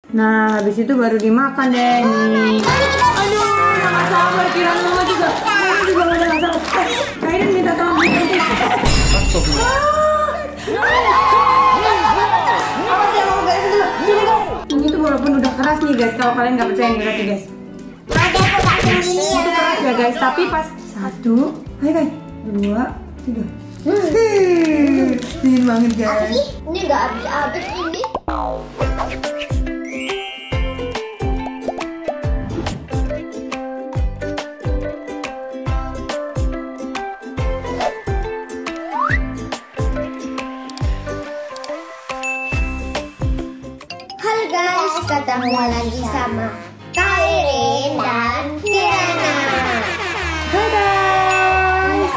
Nah, habis itu baru dimakan deh nih. Aduh, nggak sabar, kira mama juga. Mama juga nggak sabar. Kairin minta tolong nanti. Ini tuh walaupun udah keras nih guys, kalau kalian nggak percaya nih lihat nih guys. Itu keras ya guys, tapi pas 1, ayo guys, 2, 3. Dingin banget guys. Ini nggak habis-habis ini. Halo guys, ketemu lagi sama Kairin dan Kirana. Hai guys.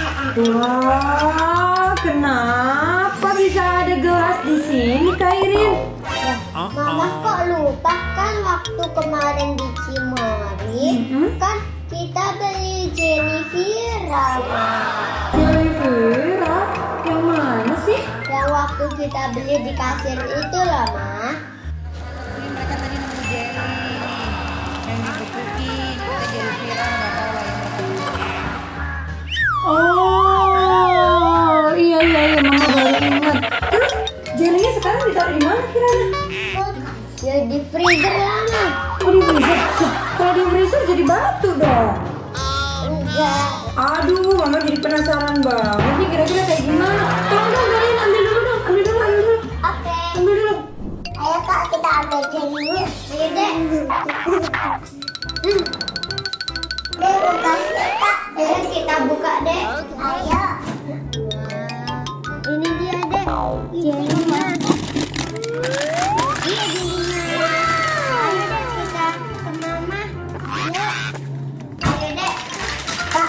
Wah, kenapa bisa ada gelas di sini, Kairin? Mama kok lupa kan waktu kemarin di Cimory kan kita beli jelly viral. Jelly viral? Yang mana sih? Yang waktu kita beli di kasir itu loh, Ma. Ini mereka tadi nemu jelly yang dibukuin, kita jelly viral nggak tahu lah yang mereka. Oh, iya, mama baru ingat. Terus jellynya sekarang ditaruh di mana Kirana? Ya di freezer lama. Oh, di freezer. Kalau di freezer jadi batu dong. Enggak. Aduh, mama jadi penasaran banget. Ini kira-kira kayak gimana? Tolong dong, kalian ambil dulu dong, ambil dulu. Oke. Ambil dulu. Ayo Kak, kita ambil jelly-nya. Ayo deh. Deh, bekasnya Kak. Ayo kita buka deh. Ayo. Ini dia deh. Jelly-nya. Iya jelly-nya. Ayo deh kita ke Mama. Ayo. Ayo deh. Kak,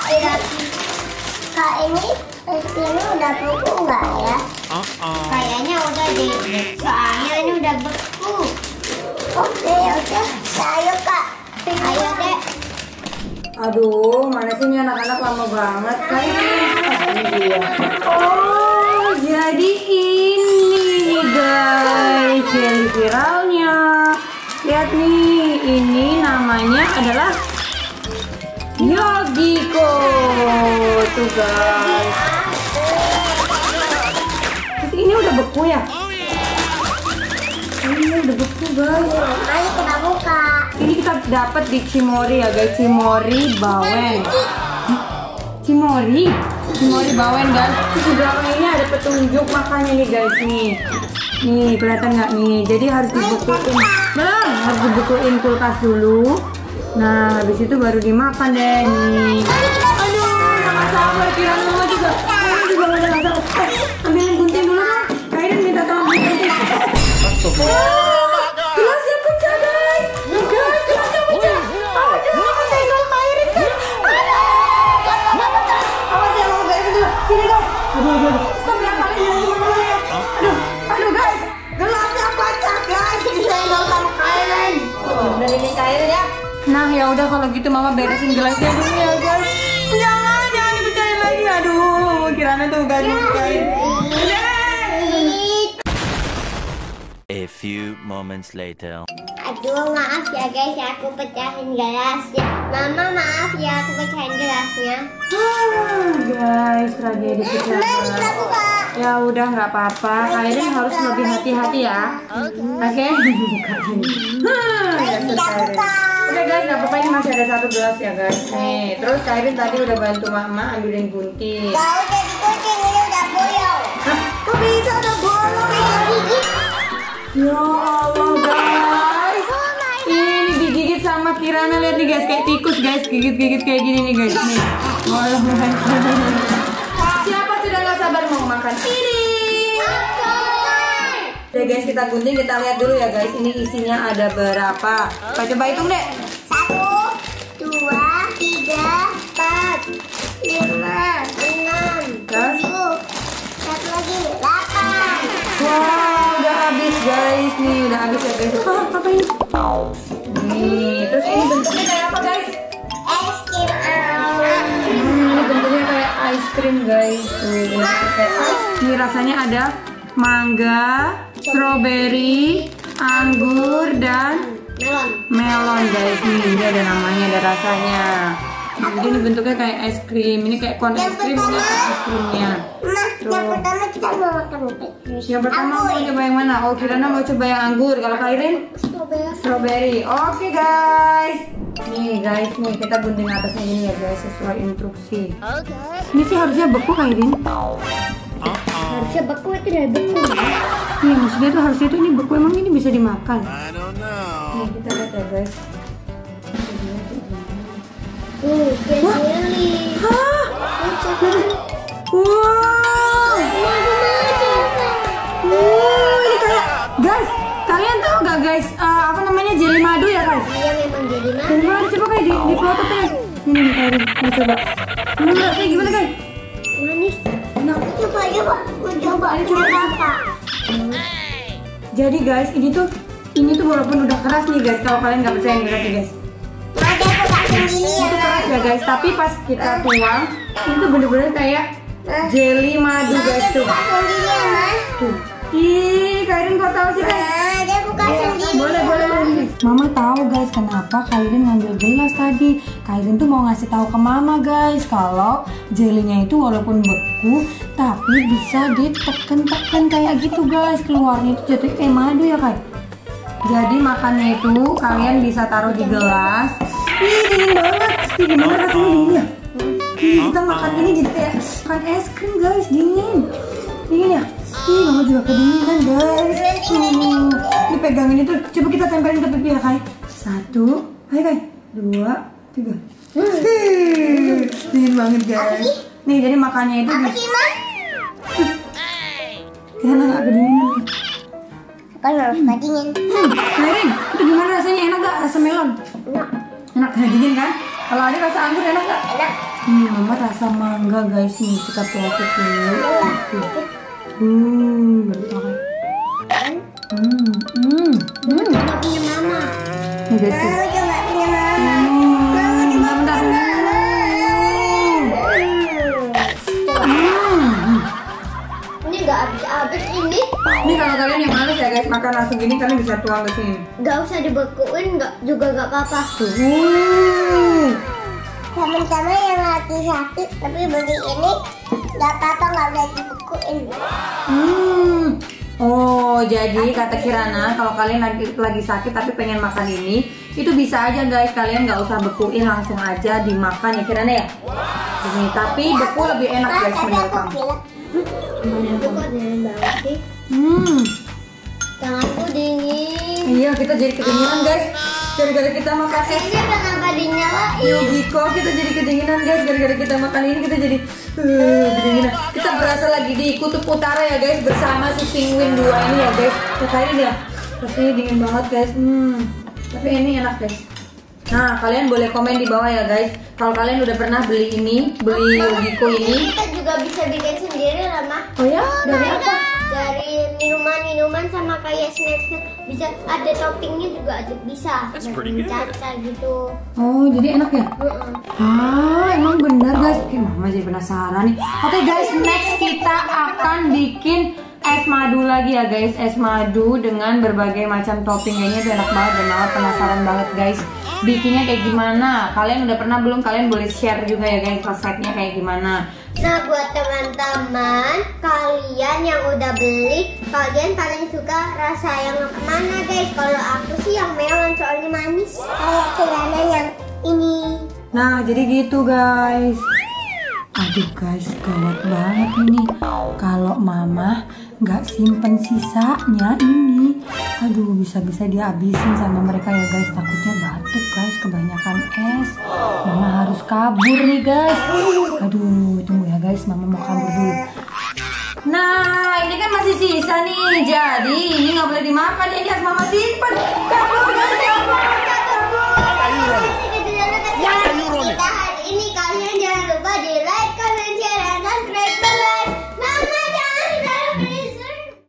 ini udah beku nggak ya? Kayaknya udah deh. Soalnya ini udah beku. Oke, udah. Ayo Kak. Ayo deh. Aduh, mana sih ini anak-anak lama banget kan? Ini dia. Oh, jadi ini nih guys, jelly viralnya. Lihat nih, ini namanya adalah Yogiko. Tuh guys. Terus ini udah beku ya? Ini udah beku guys. Ayo kita buka. Ini kita dapat di Cimory ya guys, Cimory Bawen. Cimory Bawen guys. Terus di belakang ini ada petunjuk makannya nih guys nih. Nih kelihatan nggak nih? Jadi harus dibukuin. Belum, harus dibukuin kulkas dulu. Nah habis itu baru dimakan deh nih. Aduh, nggak sabar, kira mama juga. Mama juga nggak sabar. Ambilin gunting dulu dong. Kairin minta tolong gunting. Gelasnya pecah guys. Gelasnya pecah. Aduh, kesenggol Kairin kan. Awas ya mama guys dulu. Sini guys. Aduh. Stop ya kalian dulu ya. Aduh guys. Gelasnya pecah guys. Disenggol sama Kairin. Udah ini Kairin ya. Nah ya udah kalau gitu mama beresin gelasnya dulu ya guys. Jangan dipecahin lagi. Aduh, Kirana tuh gak dipecahin. A few moments later. Aduh, maaf ya guys, aku pecahin gelasnya. Mama maaf ya, aku pecahin gelasnya. Guys, tragedi pecah gelas. Ya udah nggak apa-apa. Kalian harus lebih hati-hati ya. Oke. Udah guys, nggak apa-apa, ini masih ada 1 gelas ya guys. Nih, terus Kairin tadi udah bantu mama ambilin gunting. Gak udah digunting, ini udah bolong. Hah? Kok bisa udah bolong ya? Ya Allah guys. Ini digigit sama Kirana, lihat nih guys, kayak tikus guys, gigit-gigit kayak gini nih guys. Nih. Bolong guys. Siapa sudah nggak sabar mau makan ini? Oke guys, kita gunting, kita lihat dulu ya guys. Ini isinya ada berapa? Coba hitung deh. 1, 2, 3, 4, 5, 6, 7, satu lagi 8. Wow, udah habis guys. Nih, udah habis ya guys. Apa ini? Nih, terus ini bentuknya kayak apa guys? Es krim. Ini bentuknya kayak ice cream guys. Tuh, kayak ice. Ini rasanya ada mangga, strawberry, anggur dan melon guys. Nih ini ada namanya, ada rasanya. Jadi ini bentuknya kayak es krim. Ini kayak kon es krim, ini kayak es krimnya. Yang pertama kita mau makan Yang pertama mau coba yang mana? Oh, Kirana mau coba yang anggur. Kalau Kairin? Strawberry. Oke guys. Nih guys, nih kita gunting atasnya ini ya guys, sesuai instruksi. Ini sih harusnya beku Kairin. Harusnya beku, itu dari beku. Iya, maksudnya tuh harusnya tuh ini beku, emang ini bisa dimakan. Nih kita lihat ya guys. Jelly. Hah? Wow. Ini kayak guys, kalian tahu gak guys, apa namanya, jelly madu ya kan? Iya memang jelly madu. Jelly madu, coba kayak di pelotot ya. Ini nih Kairin, mau coba. Rasanya gimana guys? Manis. Enak. Coba. Mau coba. Ini coba apa? Jadi guys, ini tuh walaupun udah keras nih guys, kalau kalian nggak percaya nih lihat nih guys. Ada buka sendiri Ini ya. tuh keras ya guys, tapi pas kita tuang, ini tuh bener-bener kayak jelly madu guys tuh. Buka sendiri ya mas. Tuh. Ih, Kairin kok tahu sih guys? Dia buka sendiri. Boleh. Mama tahu guys kenapa Kairin ngambil gelas tadi. Kairin tuh mau ngasih tahu ke Mama guys kalau jelinya itu walaupun beku tapi bisa diteken-teken kayak gitu guys, keluarnya itu jatuh kayak madu ya kan. Jadi makannya itu kalian bisa taruh di gelas. Ih, dingin banget. Ih, gimana rasanya dingin ya? Ih, kita makan ini jadi kayak makan es krim guys, dingin ya. Ih, Mama juga kedinginan guys. Ini pegangin itu, coba kita tempelin ke pipi ya Kai. 1, ayo Kai, 2, 3. Dingin banget guys. Nih jadi makannya itu Apa sih mas? Kita nggak kedinginan nih. Kan harus dingin. Kairin, itu gimana rasanya, enak gak rasa melon? Enak, dingin kan? Kalau ada rasa anggur enak gak? Enak. Nih Mama rasa mangga guys, nih kita potong dulu. Baru makan. Coba punya mama. Nih guys. Mau coba punya mama. Bentar. Ini nggak habis ini. Ini kalau kalian yang males ya guys, makan langsung gini kalian bisa tuang ke sini. Nggak usah dibekuin, nggak apa-apa. Teman-teman yang lagi sakit tapi beli ini nggak apa-apa, nggak boleh dibekuin. Oh, jadi kata Kirana kalau kalian lagi sakit tapi pengen makan ini, itu bisa aja guys, kalian nggak usah bekuin, langsung aja dimakan ya Kirana ya. Ini tapi beku lebih enak guys menurut kamu. Itu kok dingin banget sih. Tanganku dingin. Iya, kita jadi kedinginan guys. Gara-gara kita makan es Ini kenapa dinyalain? Yogiko, kita jadi kedinginan guys. Gara-gara kita makan ini kita jadi kedinginan. Kita berasa lagi di kutub utara ya guys, bersama si penguin 2 ini ya guys. Katakan ya, rasanya dingin banget guys. Tapi ini enak guys. Nah, kalian boleh komen di bawah ya guys, kalau kalian udah pernah beli Yogiko ini. Kita juga bisa bikin sendiri lah mah. Oh ya, dari apa? Dari minuman sama kayak snack bisa ada toppingnya juga bisa. Caca gitu. Oh, jadi enak ya? Emang bener guys. Mama jadi penasaran nih. Oke guys, next kita akan bikin es madu lagi ya guys. Es madu dengan berbagai macam topping, kayaknya itu enak banget dan Mama penasaran banget guys. Bikinnya kayak gimana? Kalian udah pernah belum? Kalian boleh share juga ya guys resepnya kayak gimana. Nah buat teman-teman kalian yang udah beli, kalian paling suka rasa yang mana guys? Kalau aku sih yang melon soalnya manis. Kayak Kirana yang ini. Nah jadi gitu guys. Aduh guys, gawat banget ini. Kalau Mama nggak simpen sisanya ini, aduh bisa-bisa dihabisin sama mereka ya guys. Takutnya batuk guys, kebanyakan es. Mama harus kabur nih guys. Aduh, tunggu ya guys, Mama mau kabur dulu. Nah, ini kan masih sisa nih. Jadi ini nggak boleh dimakan, ini harus Mama simpen. Kabur guys.